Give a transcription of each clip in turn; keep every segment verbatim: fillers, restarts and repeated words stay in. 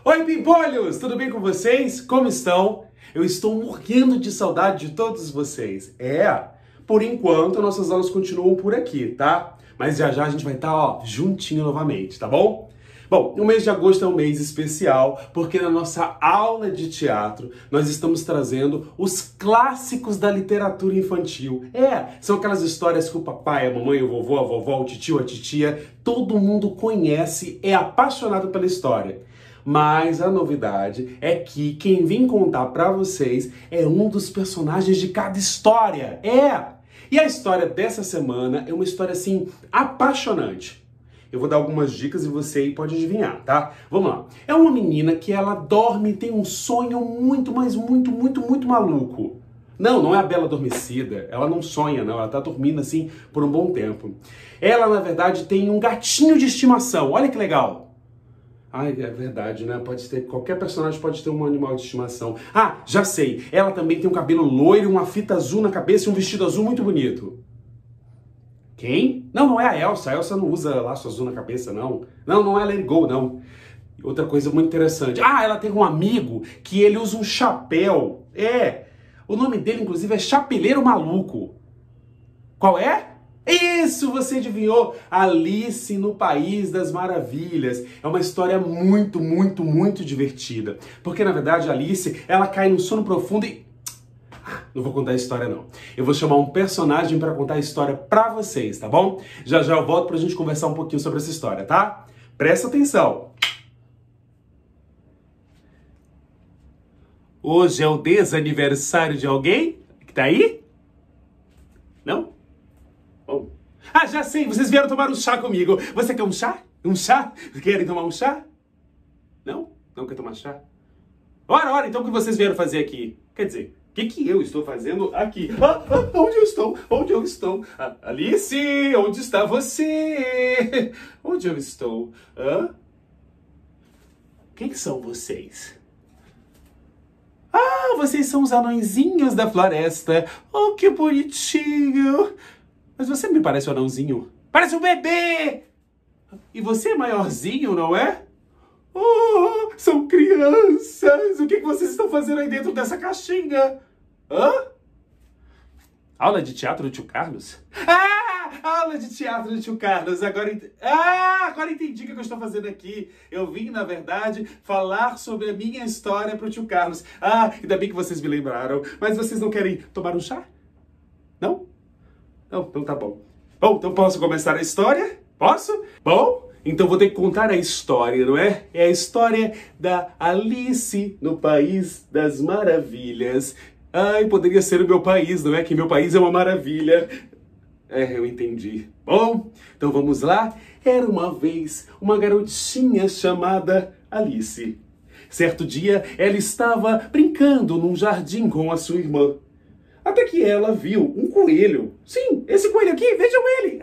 Oi, pimpolhos! Tudo bem com vocês? Como estão? Eu estou morrendo de saudade de todos vocês. É, por enquanto nossas aulas continuam por aqui, tá? Mas já já a gente vai estar, ó, juntinho novamente, tá bom? Bom, o mês de agosto é um mês especial porque na nossa aula de teatro nós estamos trazendo os clássicos da literatura infantil. É, são aquelas histórias que o papai, a mamãe, o vovô, a vovó, o titio, a titia, todo mundo conhece, é apaixonado pela história. Mas a novidade é que quem vem contar pra vocês é um dos personagens de cada história. É! E a história dessa semana é uma história, assim, apaixonante. Eu vou dar algumas dicas e você aí pode adivinhar, tá? Vamos lá. É uma menina que ela dorme e tem um sonho muito, mas muito, muito, muito maluco. Não, não é a Bela Adormecida. Ela não sonha, não. Ela tá dormindo, assim, por um bom tempo. Ela, na verdade, tem um gatinho de estimação. Olha que legal. Ai, é verdade, né? Pode ter, qualquer personagem pode ter um animal de estimação. Ah, já sei. Ela também tem um cabelo loiro, uma fita azul na cabeça e um vestido azul muito bonito. Quem? Não, não é a Elsa. A Elsa não usa laço azul na cabeça, não. Não, não é Let It Go, não. Outra coisa muito interessante. Ah, ela tem um amigo que ele usa um chapéu. É. O nome dele, inclusive, é Chapeleiro Maluco. Qual é? Isso, você adivinhou! Alice no País das Maravilhas. É uma história muito, muito, muito divertida. Porque, na verdade, a Alice, ela cai no sono profundo e... Ah, não vou contar a história, não. Eu vou chamar um personagem para contar a história pra vocês, tá bom? Já já eu volto pra gente conversar um pouquinho sobre essa história, tá? Presta atenção! Hoje é o desaniversário de alguém? Que tá aí? Não? Bom. Ah, já sei, vocês vieram tomar um chá comigo. Você quer um chá? Um chá? Querem tomar um chá? Não? Não quer tomar chá? Ora, ora, então o que vocês vieram fazer aqui? Quer dizer, o que, que eu estou fazendo aqui? Ah, ah, onde eu estou? Onde eu estou? Ah, Alice, onde está você? Onde eu estou? Hã? Quem são vocês? Ah, vocês são os anõezinhos da floresta. Oh, que bonitinho. Mas você me parece um anãozinho. Parece um bebê! E você é maiorzinho, não é? Oh, são crianças! O que vocês estão fazendo aí dentro dessa caixinha? Hã? Aula de teatro do tio Carlos? Ah! Aula de teatro do tio Carlos. Agora, ent... ah, agora entendi o que eu estou fazendo aqui. Eu vim, na verdade, falar sobre a minha história para o tio Carlos. Ah, ainda bem que vocês me lembraram. Mas vocês não querem tomar um chá? Não? Não, então tá bom. Bom, então posso começar a história? Posso? Bom, então vou ter que contar a história, não é? É a história da Alice no País das Maravilhas. Ai, poderia ser o meu país, não é? Que meu país é uma maravilha. É, eu entendi. Bom, então vamos lá. Era uma vez uma garotinha chamada Alice. Certo dia, ela estava brincando num jardim com a sua irmã. Até que ela viu um coelho. Sim, esse coelho aqui, vejam ele.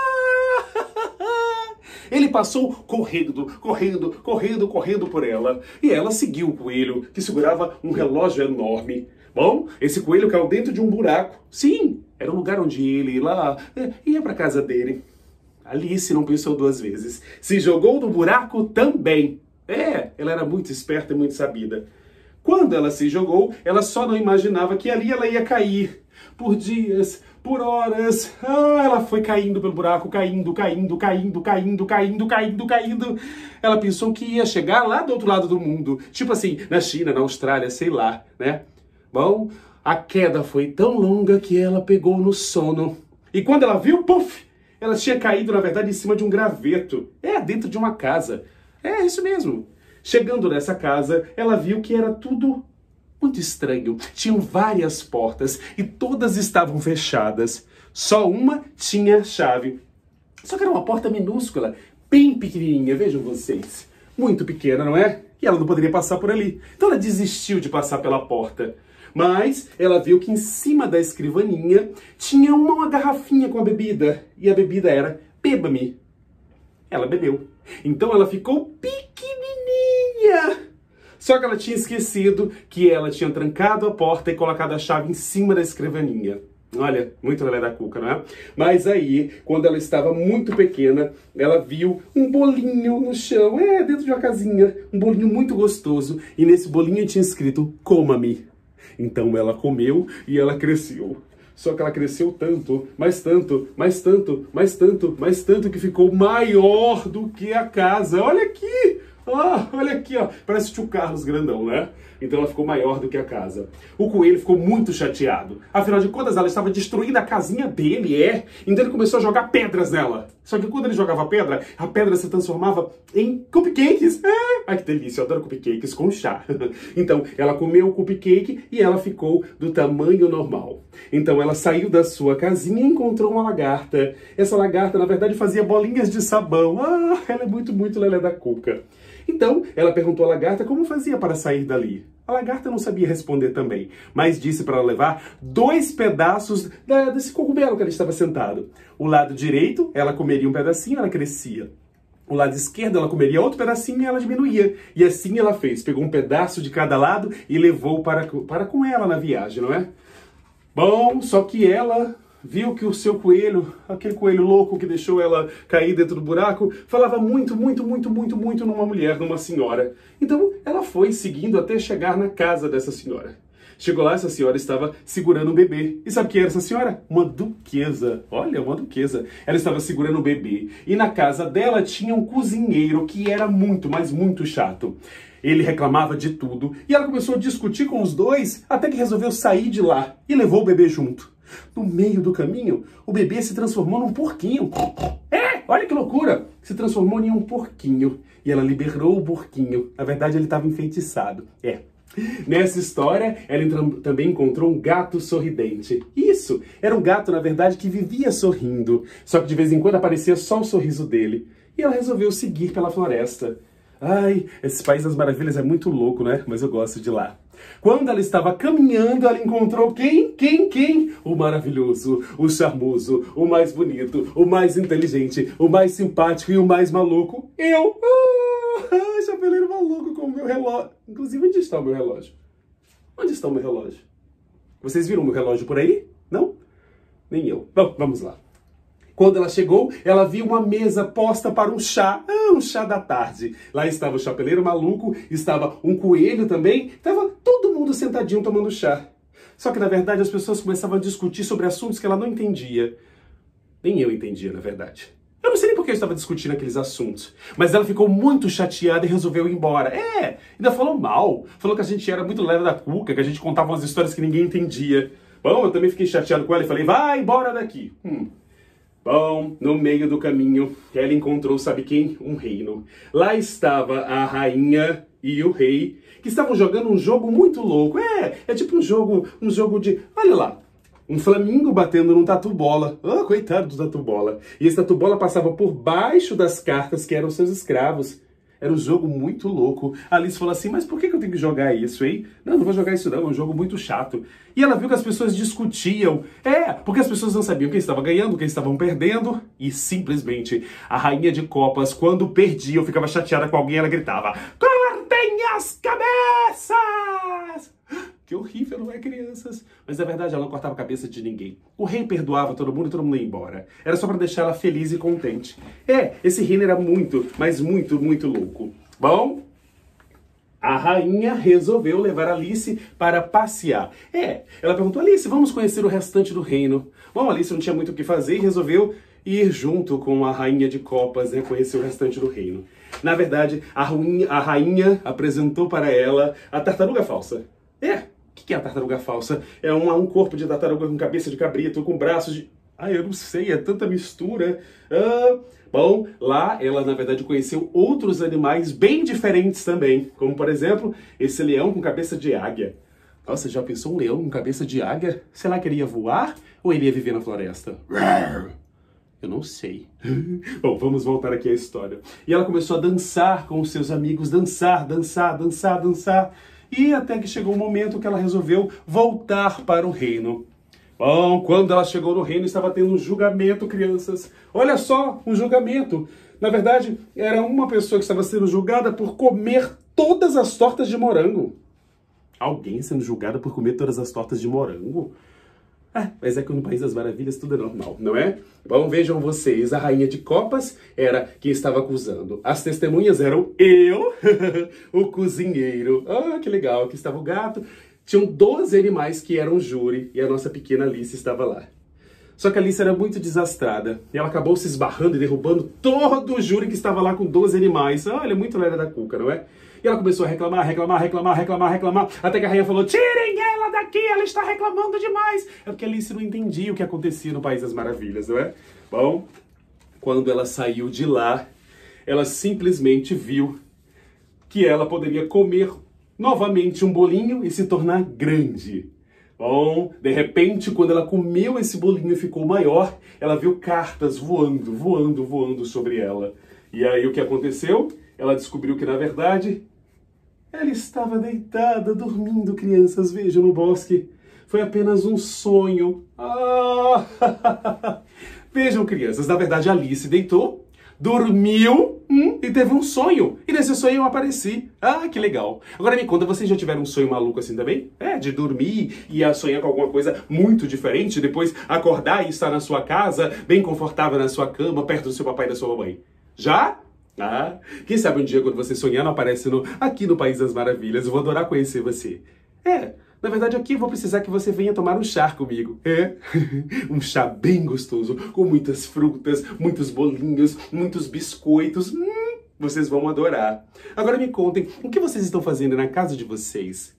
Ah! Ele passou correndo, correndo, correndo, correndo por ela. E ela seguiu o coelho, que segurava um relógio enorme. Bom, esse coelho caiu dentro de um buraco. Sim, era o lugar onde ele lá ia para casa dele. Alice não pensou duas vezes. Se jogou no buraco também. É, ela era muito esperta e muito sabida. Quando ela se jogou, ela só não imaginava que ali ela ia cair. Por dias, por horas, ah, ela foi caindo pelo buraco, caindo, caindo, caindo, caindo, caindo, caindo, caindo. Ela pensou que ia chegar lá do outro lado do mundo. Tipo assim, na China, na Austrália, sei lá, né? Bom, a queda foi tão longa que ela pegou no sono. E quando ela viu, puf, ela tinha caído, na verdade, em cima de um graveto. É, dentro de uma casa. É, isso mesmo. Chegando nessa casa, ela viu que era tudo muito estranho. Tinham várias portas e todas estavam fechadas. Só uma tinha chave. Só que era uma porta minúscula, bem pequenininha, vejam vocês. Muito pequena, não é? E ela não poderia passar por ali. Então ela desistiu de passar pela porta. Mas ela viu que em cima da escrivaninha tinha uma, uma garrafinha com a bebida. E a bebida era beba-me. Ela bebeu. Então ela ficou pequenininha. Só que ela tinha esquecido que ela tinha trancado a porta e colocado a chave em cima da escrivaninha. Olha, muito lelé da cuca, não é? Mas aí, quando ela estava muito pequena, ela viu um bolinho no chão, é, dentro de uma casinha, um bolinho muito gostoso, e nesse bolinho tinha escrito, coma-me. Então ela comeu e ela cresceu. Só que ela cresceu tanto, mais tanto, mais tanto, mais tanto, mais tanto, que ficou maior do que a casa. Olha aqui! Ah, olha aqui, ó. Parece o tio Carlos grandão, né? Então ela ficou maior do que a casa. O coelho ficou muito chateado. Afinal de contas, ela estava destruindo a casinha dele, é? Então ele começou a jogar pedras nela. Só que quando ele jogava pedra, a pedra se transformava em cupcakes. É. Ai, que delícia, eu adoro cupcakes com chá. Então ela comeu o cupcake e ela ficou do tamanho normal. Então ela saiu da sua casinha e encontrou uma lagarta. Essa lagarta, na verdade, fazia bolinhas de sabão. Ah, ela é muito, muito lelé da cuca. Então, ela perguntou à lagarta como fazia para sair dali. A lagarta não sabia responder também, mas disse para ela levar dois pedaços da, desse cogumelo que ela estava sentado. O lado direito, ela comeria um pedacinho, ela crescia. O lado esquerdo, ela comeria outro pedacinho e ela diminuía. E assim ela fez, pegou um pedaço de cada lado e levou para, para com ela na viagem, não é? Bom, só que ela viu que o seu coelho, aquele coelho louco que deixou ela cair dentro do buraco, falava muito, muito, muito, muito, muito numa mulher, numa senhora. Então ela foi seguindo até chegar na casa dessa senhora. Chegou lá, essa senhora estava segurando um bebê. E sabe quem era essa senhora? Uma duquesa. Olha, uma duquesa. Ela estava segurando um bebê. E na casa dela tinha um cozinheiro que era muito, mas muito chato. Ele reclamava de tudo. E ela começou a discutir com os dois, até que resolveu sair de lá e levou o bebê junto. No meio do caminho, o bebê se transformou num porquinho. É, olha que loucura! Se transformou em um porquinho. E ela liberou o porquinho. Na verdade, ele estava enfeitiçado. É. Nessa história, ela também encontrou um gato sorridente. Isso! Era um gato, na verdade, que vivia sorrindo. Só que de vez em quando aparecia só o sorriso dele. E ela resolveu seguir pela floresta. Ai, esse País das Maravilhas é muito louco, né? Mas eu gosto de lá. Quando ela estava caminhando, ela encontrou quem? Quem? Quem? O maravilhoso, o charmoso, o mais bonito, o mais inteligente, o mais simpático e o mais maluco. Eu! Ah, chapeleiro maluco com o meu relógio. Inclusive, onde está o meu relógio? Onde está o meu relógio? Vocês viram o meu relógio por aí? Não? Nem eu. Bom, vamos lá. Quando ela chegou, ela viu uma mesa posta para um chá, ah, um chá da tarde. Lá estava o chapeleiro maluco, estava um coelho também, estava todo mundo sentadinho tomando chá. Só que, na verdade, as pessoas começavam a discutir sobre assuntos que ela não entendia. Nem eu entendia, na verdade. Eu não sei nem por que eu estava discutindo aqueles assuntos. Mas ela ficou muito chateada e resolveu ir embora. É, ainda falou mal. Falou que a gente era muito leve da cuca, que a gente contava umas histórias que ninguém entendia. Bom, eu também fiquei chateado com ela e falei, vai embora daqui. Hum... Bom, no meio do caminho, ela encontrou, sabe quem? Um reino. Lá estava a rainha e o rei, que estavam jogando um jogo muito louco. É, é tipo um jogo, um jogo de... Olha lá, um flamingo batendo num tatu-bola. Ah, coitado do tatu-bola. E esse tatu-bola passava por baixo das cartas que eram seus escravos. Era um jogo muito louco. A Alice falou assim, mas por que eu tenho que jogar isso, hein? Não, não vou jogar isso não, é um jogo muito chato. E ela viu que as pessoas discutiam. É, porque as pessoas não sabiam quem estava ganhando, quem estavam perdendo. E simplesmente, a rainha de copas, quando perdia ou ficava chateada com alguém, ela gritava, cortem as cabeças! Que horrível, não é, crianças? Mas na verdade ela não cortava a cabeça de ninguém. O rei perdoava todo mundo e todo mundo ia embora. Era só para deixar ela feliz e contente. É, esse reino era muito, mas muito, muito louco. Bom, a rainha resolveu levar Alice para passear. É, ela perguntou, Alice, vamos conhecer o restante do reino. Bom, Alice não tinha muito o que fazer e resolveu ir junto com a rainha de copas, né, conhecer o restante do reino. Na verdade, a, ruinha, a rainha apresentou para ela a tartaruga falsa. É. O que é a tartaruga falsa? É um, um corpo de tartaruga com cabeça de cabrito, com braços de... Ah, eu não sei, é tanta mistura. Ah, bom, lá ela, na verdade, conheceu outros animais bem diferentes também. Como, por exemplo, esse leão com cabeça de águia. Nossa, já pensou um leão com cabeça de águia? Será que ele ia voar ou ele ia viver na floresta? Eu não sei. Bom, vamos voltar aqui à história. E ela começou a dançar com os seus amigos. Dançar, dançar, dançar, dançar. E até que chegou um momento que ela resolveu voltar para o reino. Bom, quando ela chegou no reino, estava tendo um julgamento, crianças. Olha só, um julgamento. Na verdade, era uma pessoa que estava sendo julgada por comer todas as tortas de morango. Alguém sendo julgada por comer todas as tortas de morango? Ah, mas é que no País das Maravilhas tudo é normal, não é? Bom, vejam vocês, a rainha de copas era quem estava acusando. As testemunhas eram eu, o cozinheiro. Ah, que legal, aqui estava o gato. Tinham doze animais que eram júri e a nossa pequena Alice estava lá. Só que a Alice era muito desastrada e ela acabou se esbarrando e derrubando todo o júri que estava lá com doze animais. Olha, muito lera da cuca, não é? E ela começou a reclamar, reclamar, reclamar, reclamar, reclamar, até que a rainha falou, tirem ela daqui, ela está reclamando demais. É porque a Alice não entendia o que acontecia no País das Maravilhas, não é? Bom, quando ela saiu de lá, ela simplesmente viu que ela poderia comer novamente um bolinho e se tornar grande. Bom, de repente, quando ela comeu esse bolinho e ficou maior, ela viu cartas voando, voando, voando sobre ela. E aí o que aconteceu? Ela descobriu que, na verdade, ela estava deitada, dormindo, crianças, vejam, no bosque. Foi apenas um sonho. Ah! Vejam, crianças, na verdade, a Alice deitou, dormiu hum, e teve um sonho. E nesse sonho eu apareci. Ah, que legal. Agora me conta, vocês já tiveram um sonho maluco assim também? É, de dormir e a sonhar com alguma coisa muito diferente, depois acordar e estar na sua casa, bem confortável na sua cama, perto do seu papai e da sua mamãe. Já? Ah, quem sabe um dia quando você sonhar não aparece no, aqui no País das Maravilhas. Eu vou adorar conhecer você. É, na verdade aqui eu vou precisar que você venha tomar um chá comigo. É, um chá bem gostoso, com muitas frutas, muitos bolinhos, muitos biscoitos. Hum, vocês vão adorar. Agora me contem, o que vocês estão fazendo na casa de vocês?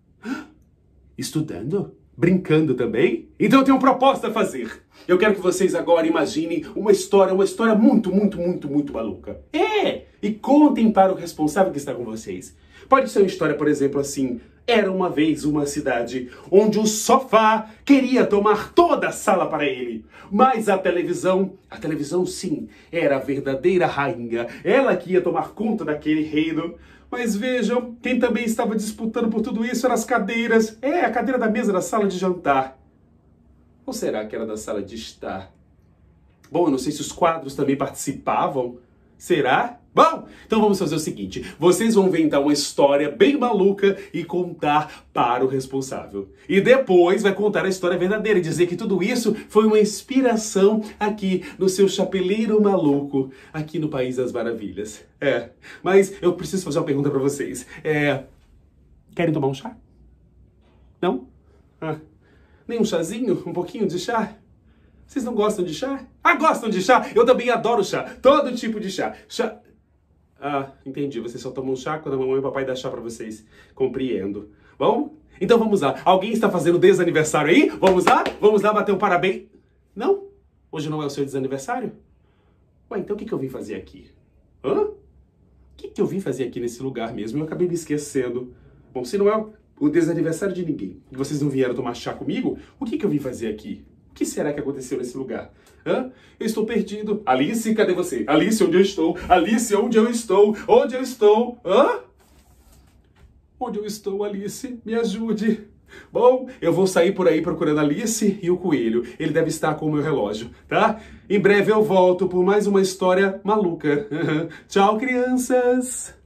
Estudando? Brincando também? Então eu tenho uma proposta a fazer. Eu quero que vocês agora imaginem uma história, uma história muito, muito, muito, muito maluca. É! E contem para o responsável que está com vocês. Pode ser uma história, por exemplo, assim... Era uma vez uma cidade onde o sofá queria tomar toda a sala para ele. Mas a televisão, a televisão sim, era a verdadeira rainha. Ela que ia tomar conta daquele reino. Mas vejam, quem também estava disputando por tudo isso eram as cadeiras. É, a cadeira da mesa da sala de jantar. Ou será que era da sala de estar? Bom, eu não sei se os quadros também participavam. Será? Bom, então vamos fazer o seguinte. Vocês vão inventar uma história bem maluca e contar para o responsável. E depois vai contar a história verdadeira e dizer que tudo isso foi uma inspiração aqui no seu chapeleiro maluco, aqui no País das Maravilhas. É, mas eu preciso fazer uma pergunta para vocês. É, querem tomar um chá? Não? Ah, nem um chazinho? Um pouquinho de chá? Vocês não gostam de chá? Ah, gostam de chá? Eu também adoro chá. Todo tipo de chá. Chá... Ah, entendi. Vocês só tomam chá quando a mamãe e o papai dão chá pra vocês. Compreendo. Bom, então vamos lá. Alguém está fazendo desaniversário aí? Vamos lá? Vamos lá bater um parabéns. Não? Hoje não é o seu desaniversário? Ué, então o que, que eu vim fazer aqui? Hã? O que, que eu vim fazer aqui nesse lugar mesmo? Eu acabei me esquecendo. Bom, se não é o desaniversário de ninguém e vocês não vieram tomar chá comigo, o que, que eu vim fazer aqui? O que será que aconteceu nesse lugar? Hã? Eu estou perdido. Alice, cadê você? Alice, onde eu estou? Alice, onde eu estou? Onde eu estou? Hã? Onde eu estou, Alice? Me ajude. Bom, eu vou sair por aí procurando Alice e o coelho. Ele deve estar com o meu relógio, tá? Em breve eu volto por mais uma história maluca. Tchau, crianças!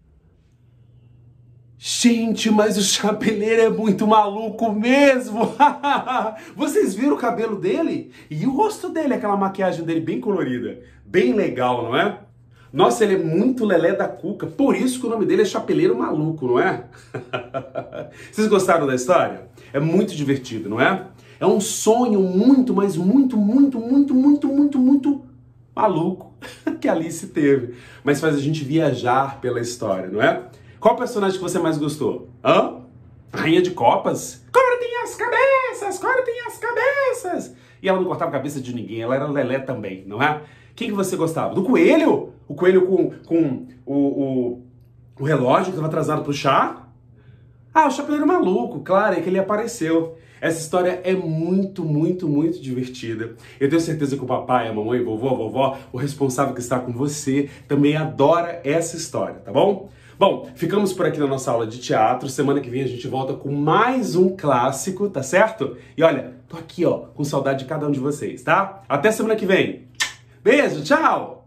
Gente, mas o chapeleiro é muito maluco mesmo! Vocês viram o cabelo dele? E o rosto dele, aquela maquiagem dele bem colorida. Bem legal, não é? Nossa, ele é muito lelé da cuca, por isso que o nome dele é Chapeleiro Maluco, não é? Vocês gostaram da história? É muito divertido, não é? É um sonho muito, mas muito, muito, muito, muito, muito, muito maluco que a Alice teve. Mas faz a gente viajar pela história, não é? Qual personagem que você mais gostou? Hã? Rainha de Copas? Cortem as cabeças! Cortem as cabeças! E ela não cortava a cabeça de ninguém, ela era lelé também, não é? Quem que você gostava? Do coelho? O coelho com, com o, o, o relógio que estava atrasado pro chá? Ah, o chapeleiro maluco, claro, é que ele apareceu. Essa história é muito, muito, muito divertida. Eu tenho certeza que o papai, a mamãe, a vovó, a vovó, o responsável que está com você, também adora essa história, tá bom? Bom, ficamos por aqui na nossa aula de teatro. Semana que vem a gente volta com mais um clássico, tá certo? E olha, tô aqui, ó, com saudade de cada um de vocês, tá? Até semana que vem. Beijo, tchau!